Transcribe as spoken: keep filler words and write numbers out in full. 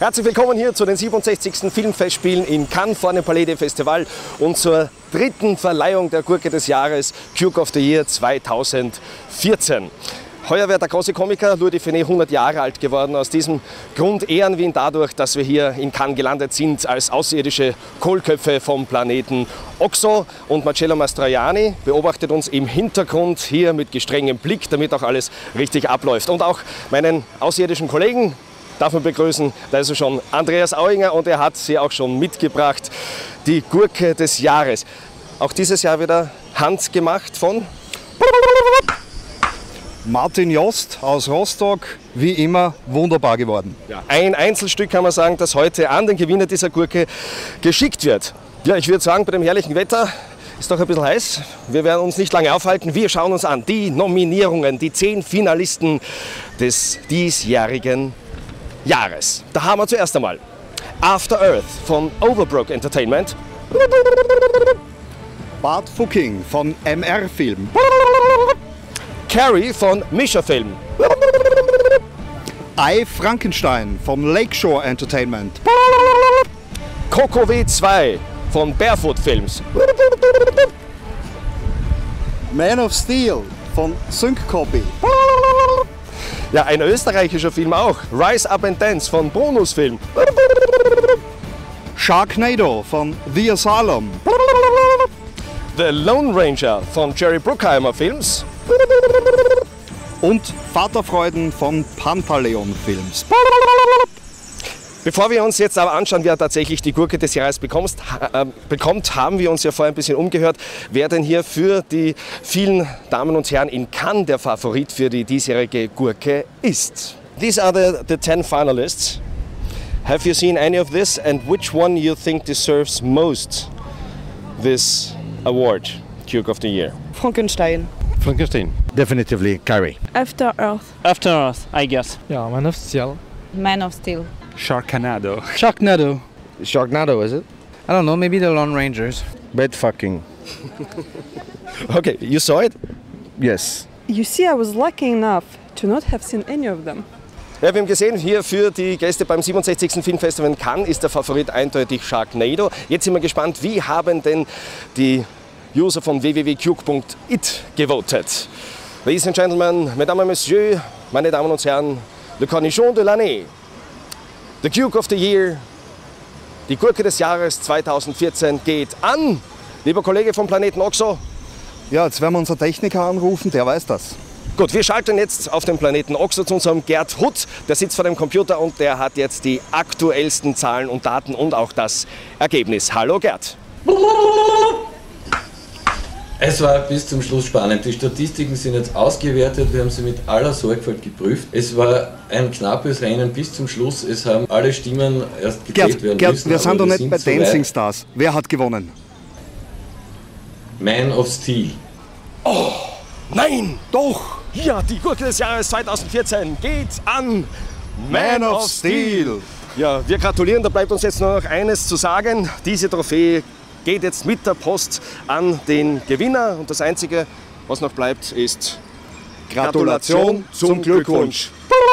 Herzlich willkommen hier zu den siebenundsechzigsten Filmfestspielen in Cannes vor dem Palais des Festivals und zur dritten Verleihung der Gurke des Jahres Duke of the Year zweitausendvierzehn. Heuer wird der große Komiker Louis Define hundert Jahre alt geworden. Aus diesem Grund ehren wir ihn dadurch, dass wir hier in Cannes gelandet sind als außerirdische Kohlköpfe vom Planeten Oxo. Und Marcello Mastroianni beobachtet uns im Hintergrund hier mit gestrengem Blick, damit auch alles richtig abläuft. Und auch meinen außerirdischen Kollegen darf man begrüßen, da ist er schon, Andreas Auinger, und er hat sie auch schon mitgebracht, die Gurke des Jahres. Auch dieses Jahr wieder handgemacht von Martin Jost aus Rostock, wie immer wunderbar geworden. Ja, ein Einzelstück kann man sagen, das heute an den Gewinner dieser Gurke geschickt wird. Ja, ich würde sagen, bei dem herrlichen Wetter ist doch ein bisschen heiß. Wir werden uns nicht lange aufhalten. Wir schauen uns an die Nominierungen, die zehn Finalisten des diesjährigen Jahres. Da haben wir zuerst einmal After Earth von Overbrook Entertainment, Bart Fucking von M R Film, Carrie von Mischa Film, I Frankenstein von Lakeshore Entertainment, Coco W zwei von Barefoot Films, Man of Steel von Sync Copy, ja, ein österreichischer Film auch, Rise Up and Dance von Bonus Film, Sharknado von The Asylum, The Lone Ranger von Jerry Bruckheimer Films und Vaterfreuden von Pantaleon Films. Bevor wir uns jetzt aber anschauen, wer tatsächlich die Gurke des Jahres bekommt, äh, bekommt, haben wir uns ja vorher ein bisschen umgehört, wer denn hier für die vielen Damen und Herren in Cannes der Favorit für die diesjährige Gurke ist. These are the, the ten finalists. Have you seen any of this, and which one you think deserves most this award, Duke of the Year? Frankenstein. Frankenstein. Definitively Carrie. After Earth. After Earth, I guess. Ja, Man of Steel. Man of Steel. Sharknado. Sharknado. Sharknado, is it? I don't know, maybe the Lone Rangers. Bed fucking. Okay, you saw it? Yes. You see, I was lucky enough to not have seen any of them. Ja, wir haben gesehen, hier für die Gäste beim siebenundsechzigsten Filmfestival in Cannes ist der Favorit eindeutig Sharknado. Jetzt sind wir gespannt, wie haben denn die User von w w w punkt duke punkt it gewotet. Ladies and Gentlemen, Mesdames et Messieurs, meine Damen und Herren, le cornichon de l'année, the Duke of the Year, die Gurke des Jahres zweitausendvierzehn geht an, lieber Kollege vom Planeten Oxo. Ja, jetzt werden wir unseren Techniker anrufen, der weiß das. Gut, wir schalten jetzt auf den Planeten Oxo zu unserem Gerd Hutt. Der sitzt vor dem Computer und der hat jetzt die aktuellsten Zahlen und Daten und auch das Ergebnis. Hallo Gerd. Es war bis zum Schluss spannend. Die Statistiken sind jetzt ausgewertet, wir haben sie mit aller Sorgfalt geprüft. Es war ein knappes Rennen bis zum Schluss, es haben alle Stimmen erst gezählt Gerd, werden Gerd, müssen. wir sind doch nicht bei so Dancing weit. Stars. Wer hat gewonnen? Man of Steel. Oh, nein, doch! Ja, die Gurke des Jahres zweitausendvierzehn geht an Man of Steel. Ja, wir gratulieren, da bleibt uns jetzt nur noch eines zu sagen. Diese Trophäe geht jetzt mit der Post an den Gewinner und das Einzige, was noch bleibt, ist Gratulation zum Glückwunsch.